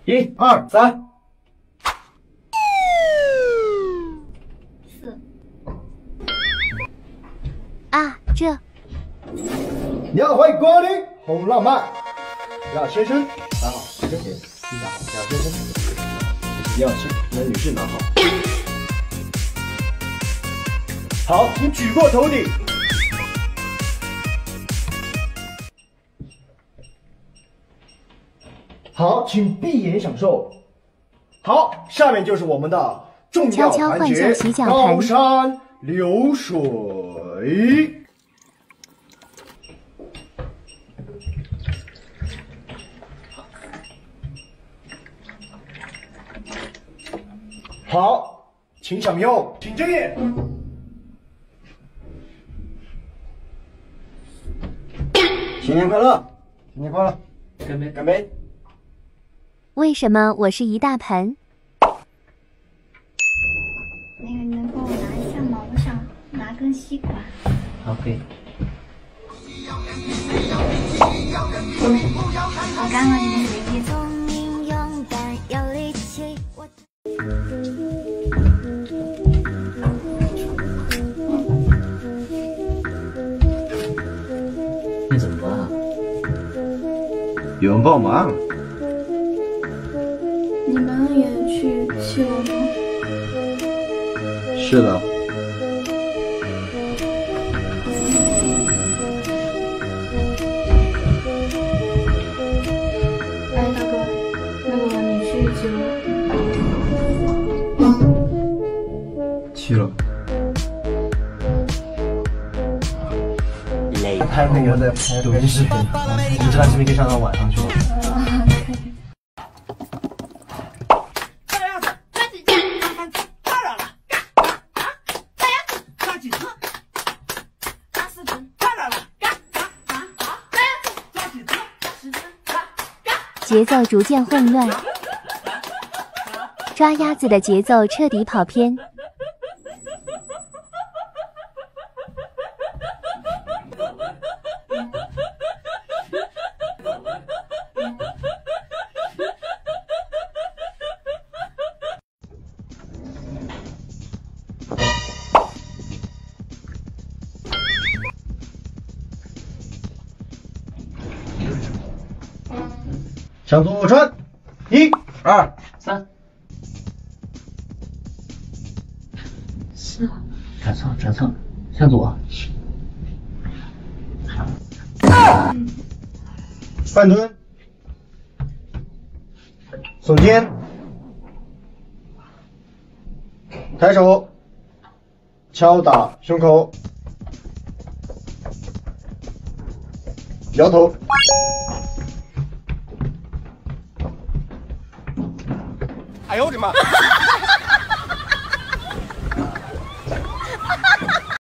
1、2、3。 4。 啊，这。 你好，欢迎光临红浪漫。亚先生拿好，先生拿好，亚先生。亚先，那女士拿好。好，请举过头顶。好，请闭眼享受。好，下面就是我们的重要环节——高山流水。好，请享用，请睁眼。新年快乐，新年快乐！干杯，干杯！ 为什么我是一大盆？ 那个，你能帮我拿一下吗？我想拿根吸管。 好，可以。 我干了你的你怎么了？有人帮忙。 你们也去7楼吗？ 是的。 哎，大哥，那个你去几楼 ？7楼。拍那个在拍抖音视频，你这段视频可以上到晚上去吗？ 节奏逐渐混乱，抓鸭子的节奏彻底跑偏。 向左转，1、2、3。 4。 转侧，转侧，向左。半蹲，耸肩，抬手，敲打胸口，摇头。 哎呦我的妈！